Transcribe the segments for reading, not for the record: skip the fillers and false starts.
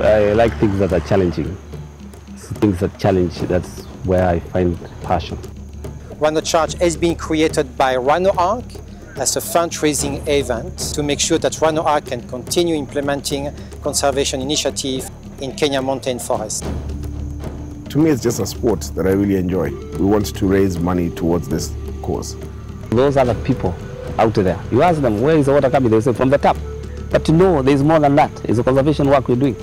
I like things that are challenging. Things that challenge, that's where I find passion. Rhino Charge has been created by Rhino Ark as a fundraising event to make sure that Rhino Ark can continue implementing conservation initiatives in Kenya mountain forest. To me, it's just a sport that I really enjoy. We want to raise money towards this cause. Those other people out there, you ask them, where is the water coming? They say, from the tap. But to know there's more than that. It's a conservation work we're doing.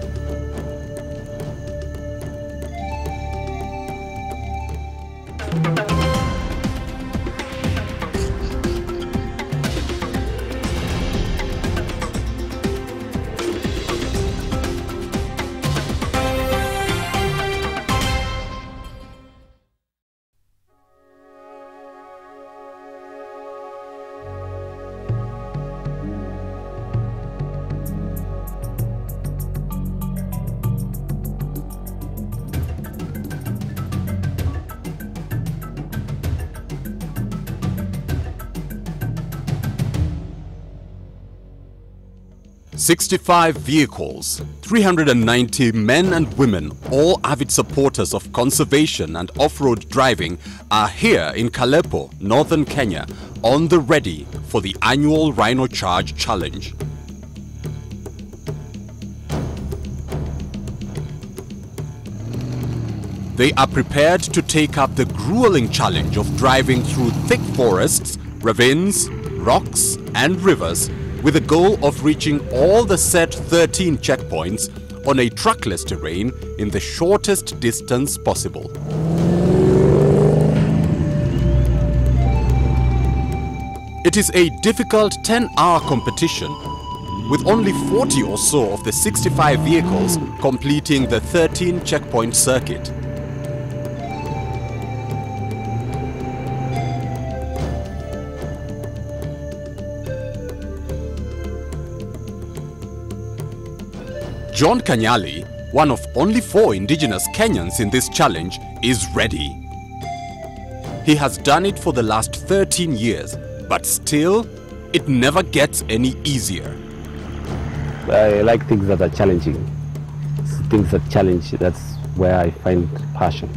"65 vehicles, 390 men and women, all avid supporters of conservation and off-road driving, are here in Kalepo, northern Kenya, on the ready for the annual Rhino Charge Challenge. They are prepared to take up the grueling challenge of driving through thick forests, ravines, rocks and rivers, with the goal of reaching all the set 13 checkpoints on a trackless terrain in the shortest distance possible. It is a difficult 10-hour competition, with only 40 or so of the 65 vehicles completing the 13 checkpoint circuit. John Kanyali, one of only 4 indigenous Kenyans in this challenge, is ready. He has done it for the last 13 years, but still, it never gets any easier. I like things that are challenging. Things that challenge, that's where I find passion.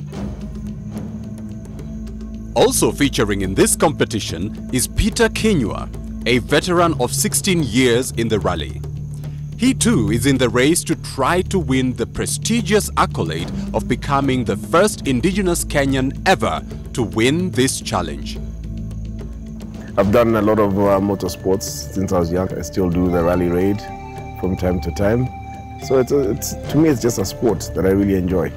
Also featuring in this competition is Peter Kinyua, a veteran of 16 years in the rally. He too is in the race to try to win the prestigious accolade of becoming the first indigenous Kenyan ever to win this challenge. I've done a lot of motorsports since I was young. I still do the rally raid from time to time. So to me, it's just a sport that I really enjoy.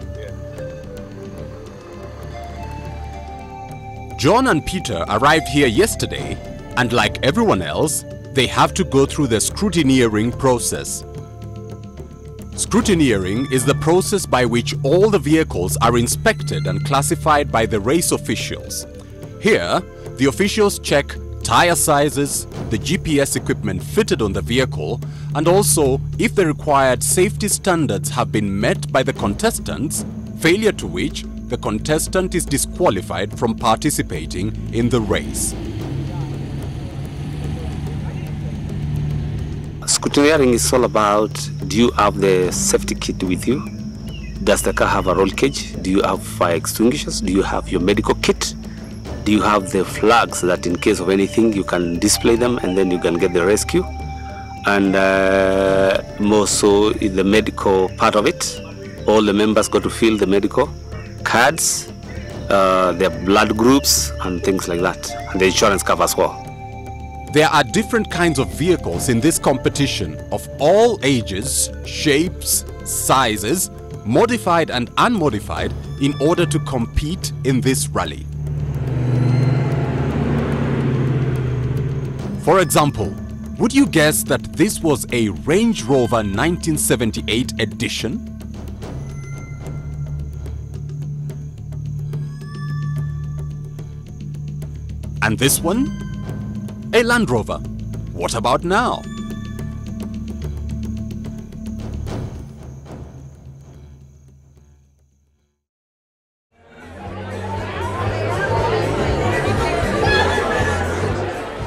John and Peter arrived here yesterday, and like everyone else, they have to go through the scrutineering process. Scrutineering is the process by which all the vehicles are inspected and classified by the race officials. Here, the officials check tire sizes, the GPS equipment fitted on the vehicle, and also if the required safety standards have been met by the contestants, failure to which the contestant is disqualified from participating in the race. Scrutineering is all about, do you have the safety kit with you? Does the car have a roll cage? Do you have fire extinguishers? Do you have your medical kit? Do you have the flags that in case of anything you can display them and then you can get the rescue? And more so in the medical part of it, all the members got to fill the medical cards, their blood groups and things like that, and the insurance cover as well. There are different kinds of vehicles in this competition of all ages, shapes, sizes, modified and unmodified, in order to compete in this rally. For example, would you guess that this was a Range Rover 1978 edition? And this one? A Land Rover. What about now?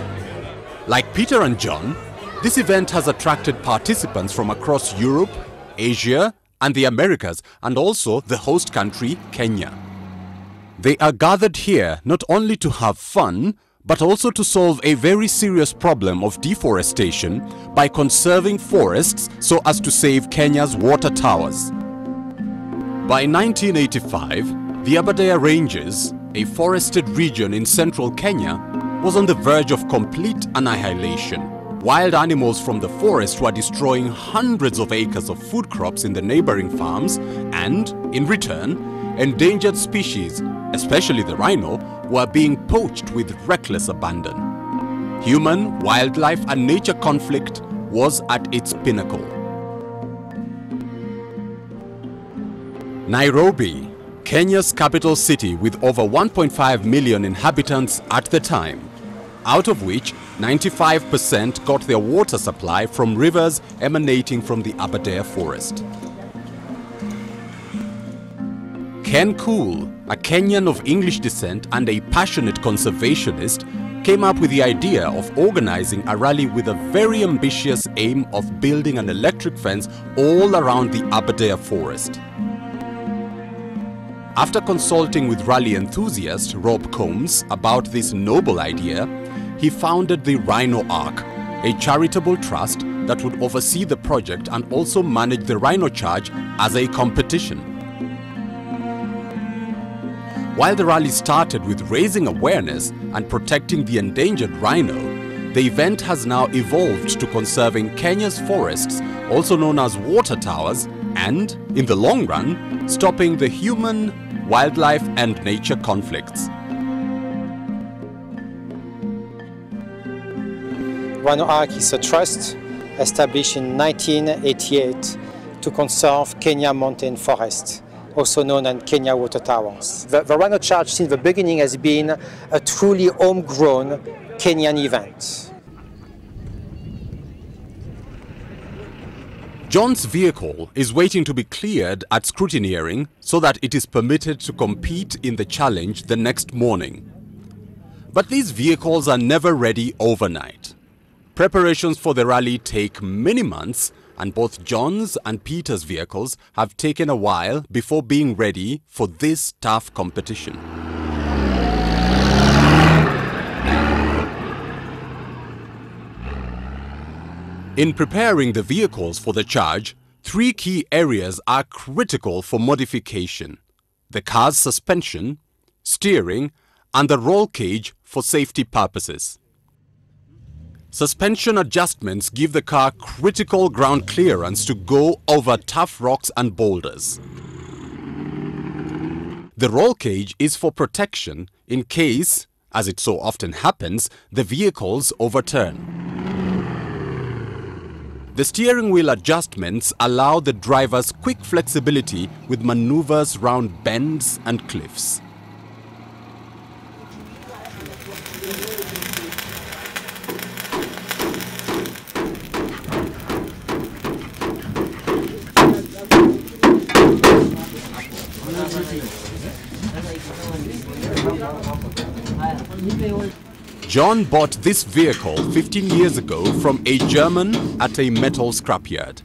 Like Peter and John, this event has attracted participants from across Europe, Asia and the Americas, and also the host country, Kenya. They are gathered here not only to have fun, but also to solve a very serious problem of deforestation by conserving forests so as to save Kenya's water towers. By 1985, the Aberdare Ranges, a forested region in central Kenya, was on the verge of complete annihilation. Wild animals from the forest were destroying hundreds of acres of food crops in the neighboring farms, and, in return, endangered species, especially the rhino, were being poached with reckless abandon. Human, wildlife and nature conflict was at its pinnacle. Nairobi, Kenya's capital city with over 1.5 million inhabitants at the time, out of which 95% got their water supply from rivers emanating from the Aberdare forest. Ken Cool, a Kenyan of English descent and a passionate conservationist, came up with the idea of organizing a rally with a very ambitious aim of building an electric fence all around the Aberdare forest. After consulting with rally enthusiast Rob Combs about this noble idea, he founded the Rhino Ark, a charitable trust that would oversee the project and also manage the Rhino Charge as a competition. While the rally started with raising awareness and protecting the endangered rhino, the event has now evolved to conserving Kenya's forests, also known as water towers, and, in the long run, stopping the human, wildlife and nature conflicts. Rhino Ark is a trust established in 1988 to conserve Kenya mountain forests, also known as Kenya water towers. The Rhino Charge since the beginning has been a truly homegrown Kenyan event. John's vehicle is waiting to be cleared at scrutineering so that it is permitted to compete in the challenge the next morning. But these vehicles are never ready overnight. Preparations for the rally take many months, and both John's and Peter's vehicles have taken a while before being ready for this tough competition. In preparing the vehicles for the charge, three key areas are critical for modification: the car's suspension, steering, and the roll cage for safety purposes. Suspension adjustments give the car critical ground clearance to go over tough rocks and boulders. The roll cage is for protection in case, as it so often happens, the vehicles overturn. The steering wheel adjustments allow the driver's quick flexibility with maneuvers round bends and cliffs. John bought this vehicle 15 years ago from a German at a metal scrapyard.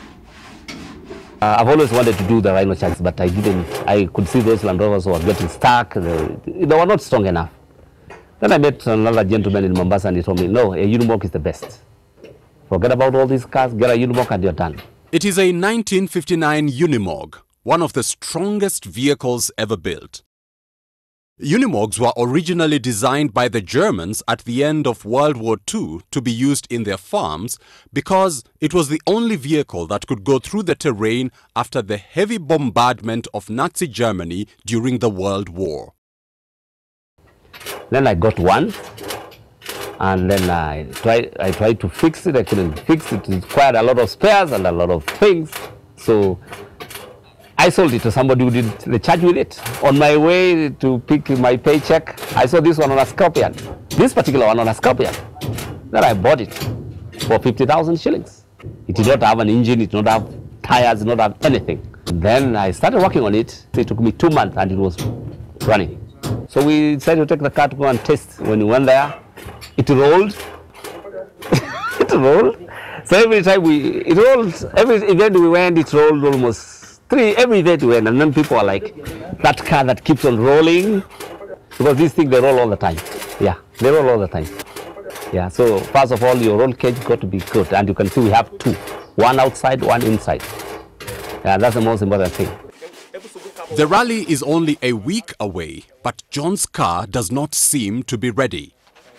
I've always wanted to do the Rhino Charge, but I could see those Land Rovers were getting stuck. They were not strong enough. Then I met another gentleman in Mombasa and he told me, no, a Unimog is the best. Forget about all these cars, get a Unimog and you're done. It is a 1959 Unimog, one of the strongest vehicles ever built. Unimogs were originally designed by the Germans at the end of World War II to be used in their farms because it was the only vehicle that could go through the terrain after the heavy bombardment of Nazi Germany during the World War. Then I got one, and then I tried to fix it. I couldn't fix it. It required a lot of spares and a lot of things. So I sold it to somebody who did the charge with it. On my way to pick my paycheck, I saw this one on a scorpion. This particular one on a scorpion. Then I bought it for 50,000 shillings. It did not have an engine, it did not have tires, it did not have anything. Then I started working on it. It took me 2 months and it was running. So we decided to take the car to go and test. When we went there, it rolled. It roll. So every time it rolls, every event we went, it rolled almost every event we went, and then people are like, that car that keeps on rolling, because these things, they roll all the time. Yeah, they roll all the time. Yeah, so first of all, your roll cage got to be good, and you can see we have two, one outside, one inside. Yeah, that's the most important thing. The rally is only a week away, but John's car does not seem to be ready.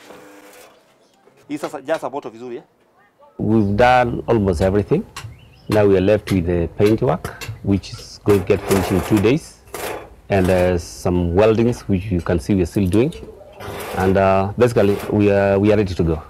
We've done almost everything. Now we are left with the paint work, which is going to get finished in 2 days. And some weldings, which you can see we're still doing. And basically, we are ready to go.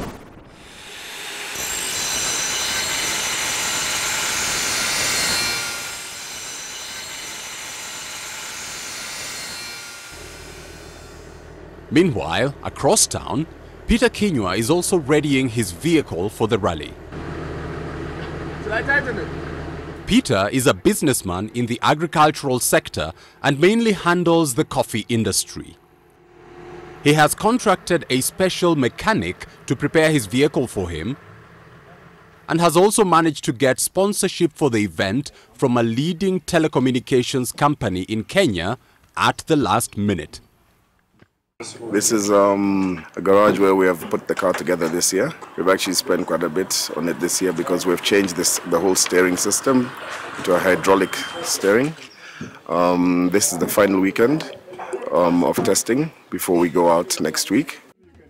Meanwhile, across town, Peter Kinyua is also readying his vehicle for the rally. Should I tighten it? Peter is a businessman in the agricultural sector and mainly handles the coffee industry. He has contracted a special mechanic to prepare his vehicle for him and has also managed to get sponsorship for the event from a leading telecommunications company in Kenya at the last minute. This is a garage where we have put the car together this year. We've actually spent quite a bit on it this year because we've changed the whole steering system to a hydraulic steering. This is the final weekend of testing before we go out next week.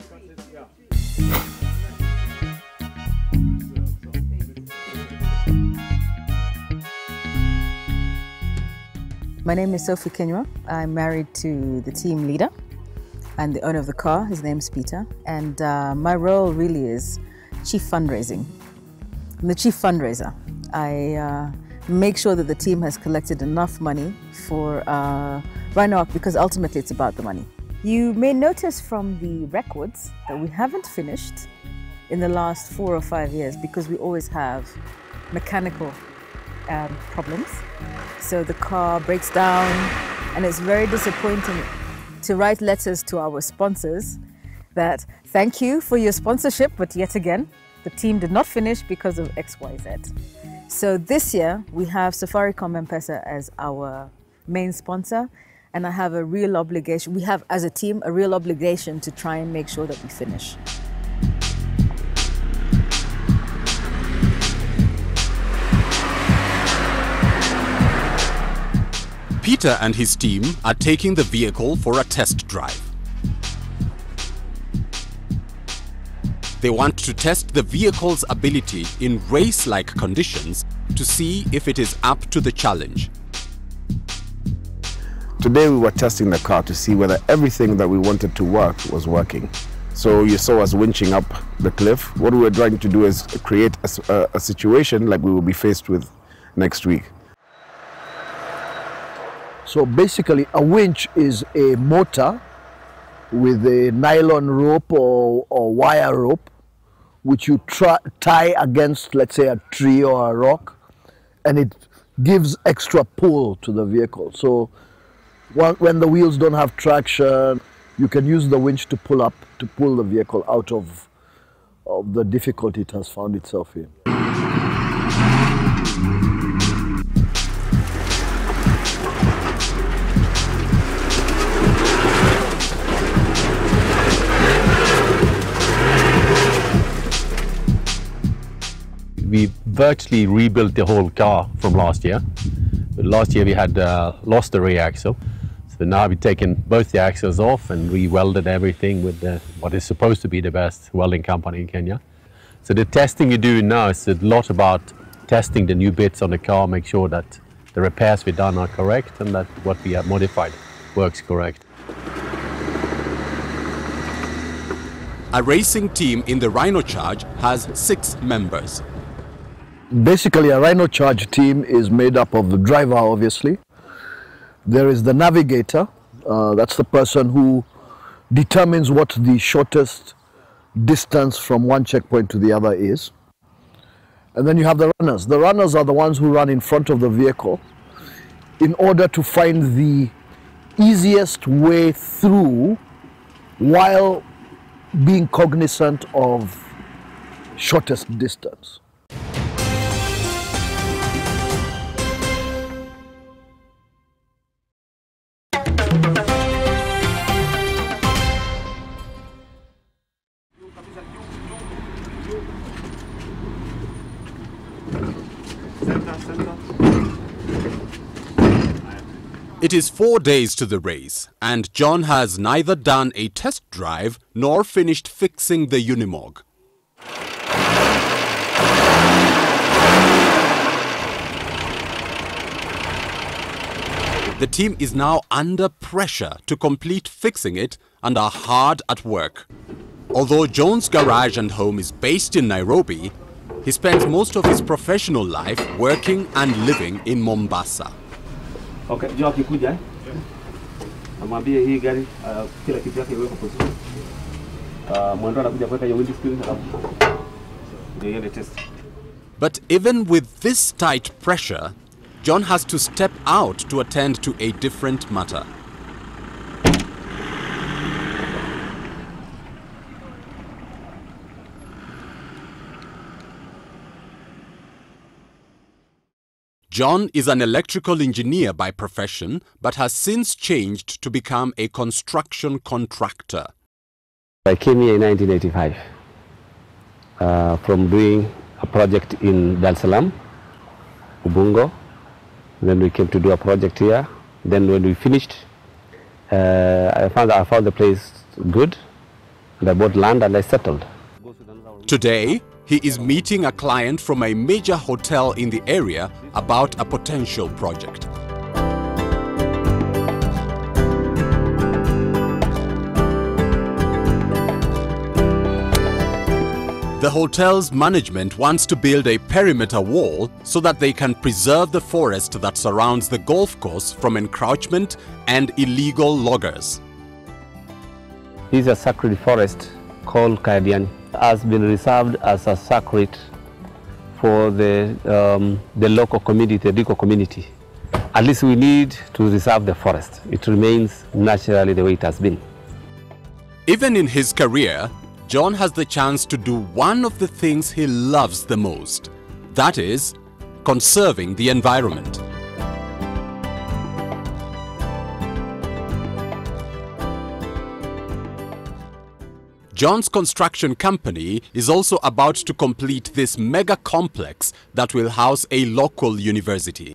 My name is Sophie Kinyua. I'm married to the team leader and the owner of the car. His name's Peter, and my role really is chief fundraising. I'm the chief fundraiser. I make sure that the team has collected enough money for Rhino Ark, because ultimately it's about the money. You may notice from the records that we haven't finished in the last 4 or 5 years because we always have mechanical problems. So the car breaks down, and it's very disappointing to write letters to our sponsors that thank you for your sponsorship, but yet again, the team did not finish because of XYZ. So this year, we have Safaricom M-Pesa as our main sponsor, and I have a real obligation, we have as a team, a real obligation to try and make sure that we finish. Peter and his team are taking the vehicle for a test drive. They want to test the vehicle's ability in race-like conditions to see if it is up to the challenge. Today we were testing the car to see whether everything that we wanted to work was working. So you saw us winching up the cliff. What we were trying to do is create a situation like we will be faced with next week. So basically a winch is a motor with a nylon rope or wire rope which you tie against, let's say, a tree or a rock, and it gives extra pull to the vehicle. So when the wheels don't have traction, you can use the winch to pull the vehicle out of the difficulty it has found itself in. We virtually rebuilt the whole car from last year. Last year we had lost the rear axle. So now we've taken both the axles off and re-welded everything with what is supposed to be the best welding company in Kenya. So the testing you do now is a lot about testing the new bits on the car, make sure that the repairs we've done are correct and that what we have modified works correct. A racing team in the Rhino Charge has 6 members. Basically, a Rhino Charge team is made up of the driver, obviously. There is the navigator, that's the person who determines what the shortest distance from one checkpoint to the other is. And then you have the runners. The runners are the ones who run in front of the vehicle in order to find the easiest way through while being cognizant of shortest distance. It is 4 days to the race, and John has neither done a test drive nor finished fixing the Unimog. The team is now under pressure to complete fixing it and are hard at work. Although John's garage and home is based in Nairobi, he spends most of his professional life working and living in Mombasa. Okay, Joe akikuja amwambie hii gari kila kitu yake iweke position. Mwendo anakuja kuweka hiyo windscreen alafu ndio ile test. But even with this tight pressure, John has to step out to attend to a different matter. John is an electrical engineer by profession, but has since changed to become a construction contractor. I came here in 1985 from doing a project in Dar es Salaam, Ubungo. Then we came to do a project here. Then when we finished, I found the place good, and I bought land and I settled. Today, he is meeting a client from a major hotel in the area about a potential project. The hotel's management wants to build a perimeter wall so that they can preserve the forest that surrounds the golf course from encroachment and illegal loggers. This is a sacred forest called Kayadiani. Has been reserved as a sacred for the local community, the Diko community. At least we need to reserve the forest. It remains naturally the way it has been. Even in his career, John has the chance to do one of the things he loves the most. That is, conserving the environment. John's construction company is also about to complete this mega complex that will house a local university.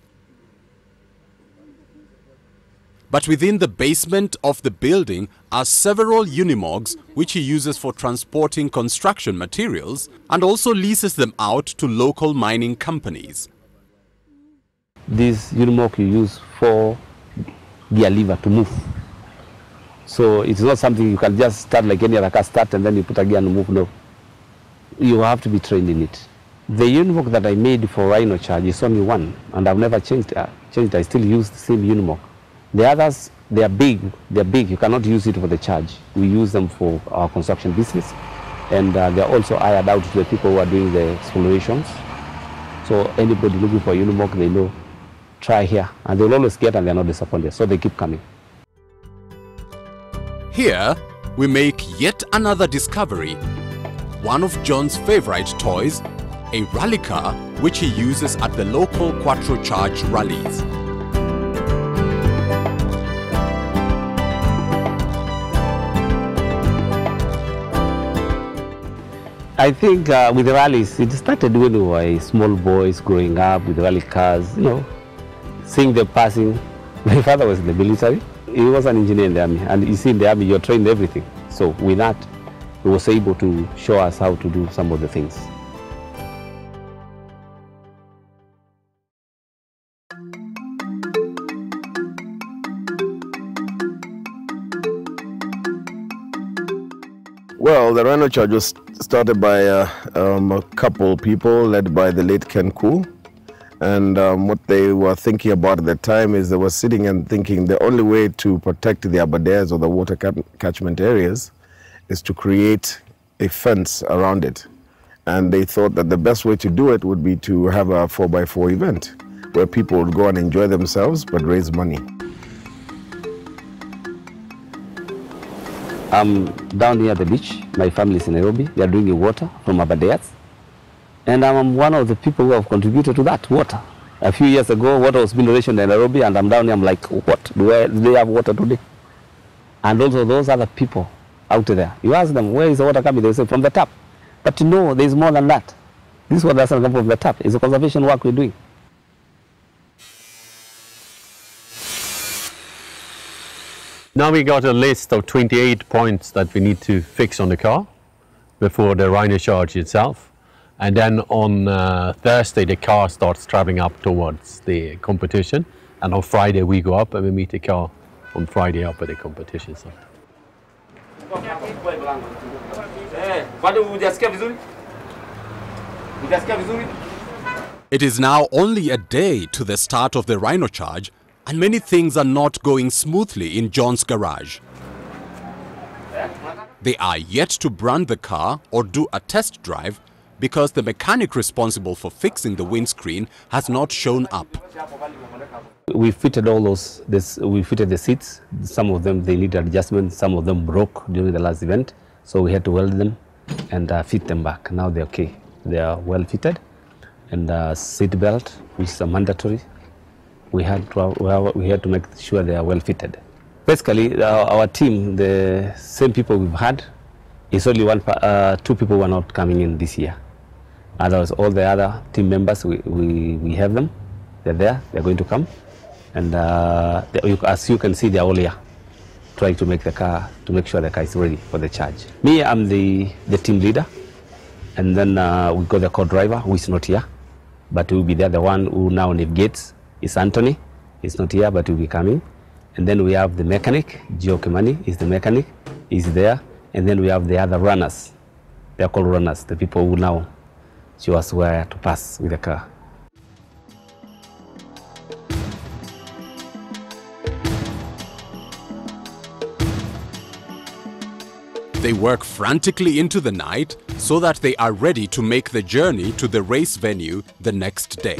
But within the basement of the building are several Unimogs which he uses for transporting construction materials and also leases them out to local mining companies. This Unimog you use for gear lever to move. So it's not something you can just start like any other car start and then you put a gear and move. No. You have to be trained in it. The Unimog that I made for Rhino Charge is only one, and I've never changed it. I still use the same Unimog. The others, they are big. You cannot use it for the charge. We use them for our construction business, and they are also hired out to the people who are doing the explorations. So anybody looking for Unimog, they know, try here, and they'll always get and they're not disappointed. So they keep coming. Here, we make yet another discovery. One of John's favorite toys, a rally car which he uses at the local Quattro Charge rallies. I think with the rallies, it started when we were small boys growing up with rally cars, you know, seeing them passing. My father was in the military. He was an engineer in the army, and you see in the army you're trained everything. So with that, he was able to show us how to do some of the things. Well, the Rhino Charge was started by a couple people led by the late Ken Koo. And what they were thinking about at the time is they were sitting and thinking the only way to protect the Aberdares or the water catchment areas is to create a fence around it. And they thought that the best way to do it would be to have a 4x4 event where people would go and enjoy themselves but raise money. I'm down here at the beach. My family is in Nairobi. They are drinking water from Aberdare. And I'm one of the people who have contributed to that water. A few years ago, water was being rationed in Nairobi, and I'm down here, I'm like, what? Do they have water today? And also those other people out there, you ask them, where is the water coming? They say, from the tap. But you know, there's more than that. This water doesn't come from the tap. It's a conservation work we're doing. Now we got a list of 28 points that we need to fix on the car before the Rhino Charge itself. And then on Thursday, the car starts traveling up towards the competition. And on Friday, we go up and we meet the car on Friday up at the competition site. It is now only a day to the start of the Rhino Charge, and many things are not going smoothly in John's garage. They are yet to brand the car or do a test drive because the mechanic responsible for fixing the windscreen has not shown up. We fitted all those, we fitted the seats. Some of them, they need adjustment. Some of them broke during the last event. So we had to weld them and fit them back. Now they're okay. They are well fitted. And seat belt, which is a mandatory. We had to make sure they are well fitted. Basically, our team, the same people we've had, is only two people who are not coming in this year. Otherwise, all the other team members, we have them. They're there. They're going to come. And as you can see, they're all here, trying to make the car, to make sure the car is ready for the charge. Me, I'm the team leader. And then we got the co-driver, who is not here, but will be there. The one who now navigates is Anthony. He's not here, but will be coming. And then we have the mechanic, Gio Kimani is the mechanic, he's there. And then we have the other runners. They're called runners, the people who now show us where to pass with the car. They work frantically into the night so that they are ready to make the journey to the race venue the next day.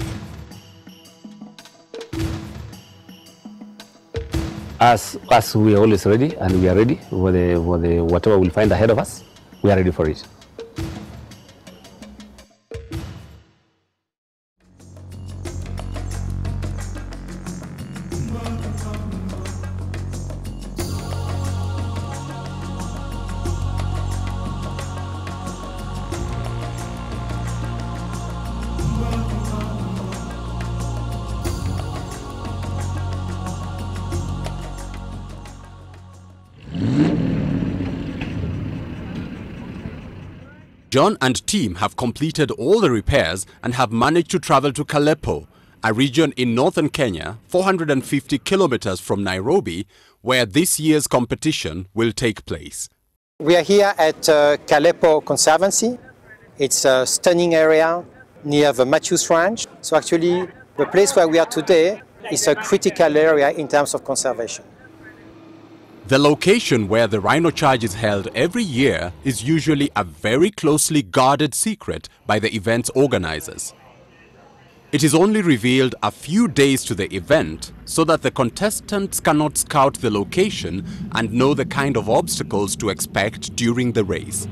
As we are always ready, and we are ready for whatever we'll find ahead of us, we are ready for it. John and team have completed all the repairs and have managed to travel to Kalepo, a region in northern Kenya, 450 kilometers from Nairobi, where this year's competition will take place. We are here at Kalepo Conservancy. It's a stunning area near the Matthews Ranch. So actually, the place where we are today is a critical area in terms of conservation. The location where the Rhino Charge is held every year is usually a very closely guarded secret by the event's organizers. It is only revealed a few days to the event so that the contestants cannot scout the location and know the kind of obstacles to expect during the race.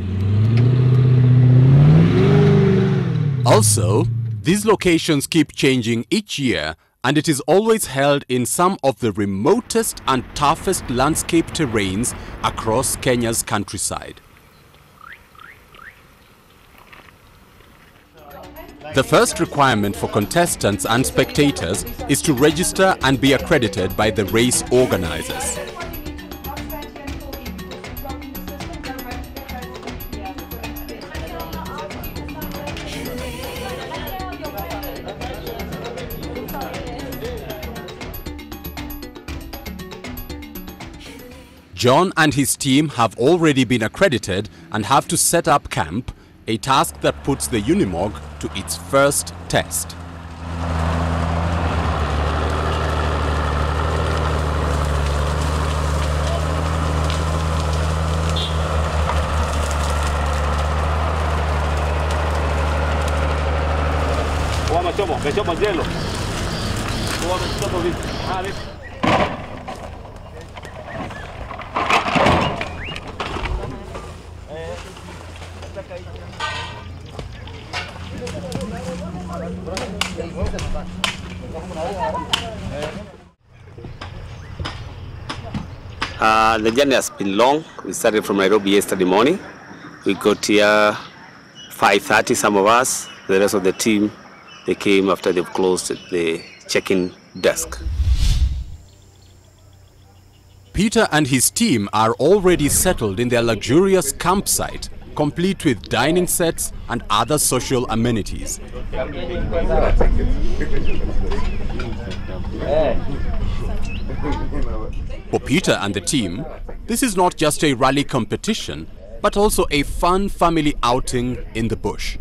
Also, these locations keep changing each year, and it is always held in some of the remotest and toughest landscape terrains across Kenya's countryside. The first requirement for contestants and spectators is to register and be accredited by the race organizers. John and his team have already been accredited and have to set up camp, a task that puts the Unimog to its first test. The journey has been long. We started from Nairobi yesterday morning. We got here 5:30, some of us. The rest of the team, they came after they've closed the check-in desk. Peter and his team are already settled in their luxurious campsite, complete with dining sets and other social amenities. For Peter and the team, this is not just a rally competition, but also a fun family outing in the bush.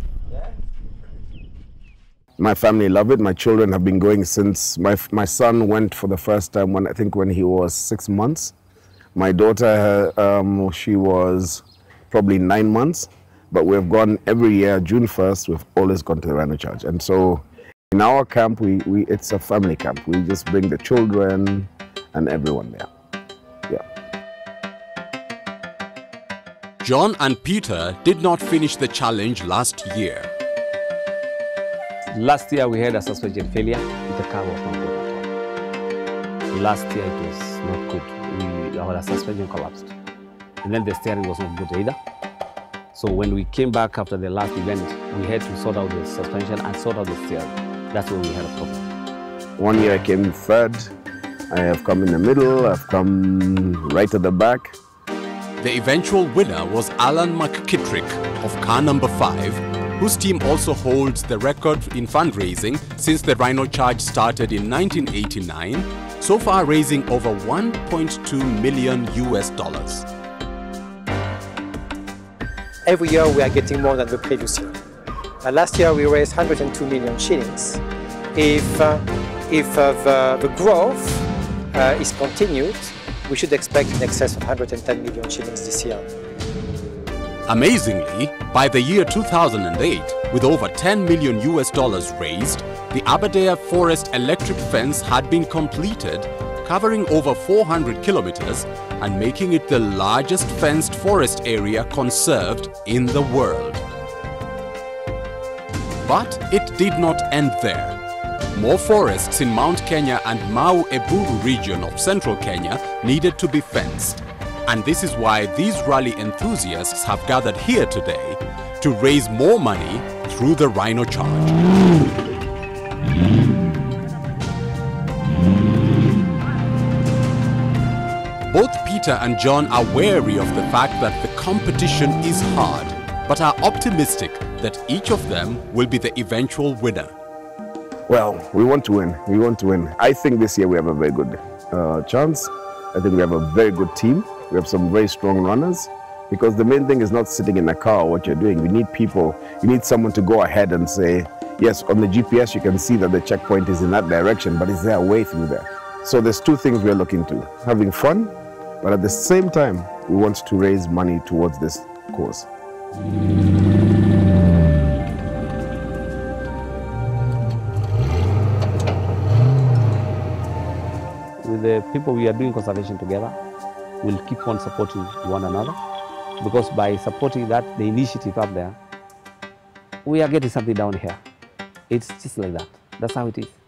My family love it. My children have been going since my son went for the first time when he was 6 months. My daughter, she was probably 9 months, but we've gone every year. June 1st, we've always gone to the Rhino Charge. And so in our camp, it's a family camp. We just bring the children and everyone there. Yeah. John and Peter did not finish the challenge last year. Last year we had a suspension failure. The car was not good at all. Last year it was not good. Our suspension collapsed. And then the steering was not good either. So when we came back after the last event, we had to sort out the suspension and sort out the steering. That's when we had a problem. 1 year I came third. I have come in the middle. I've come right at the back. The eventual winner was Alan McKittrick of car number 5, whose team also holds the record in fundraising since the Rhino Charge started in 1989, so far raising over $1.2 million. Every year we are getting more than the previous year. Last year we raised 102 million shillings. If the growth is continued, we should expect in excess of 110 million shillings this year. Amazingly, by the year 2008, with over $10 million raised, the Aberdare Forest electric fence had been completed, covering over 400 kilometers and making it the largest fenced forest area conserved in the world. But it did not end there. More forests in Mount Kenya and Mau Eburu region of central Kenya needed to be fenced. And this is why these rally enthusiasts have gathered here today to raise more money through the Rhino Charge. Both Peter and John are wary of the fact that the competition is hard, but are optimistic that each of them will be the eventual winner. Well, we want to win. We want to win. I think this year we have a very good chance. I think we have a very good team. We have some very strong runners, because the main thing is not sitting in a car or what you're doing. We need people. You need someone to go ahead and say, yes, on the GPS you can see that the checkpoint is in that direction, but is there a way through there? So there's two things we're looking to: having fun, but at the same time, we want to raise money towards this cause. With the people we are doing conservation together, we'll keep on supporting one another, because by supporting the initiative up there, we are getting something down here. It's just like that. That's how it is.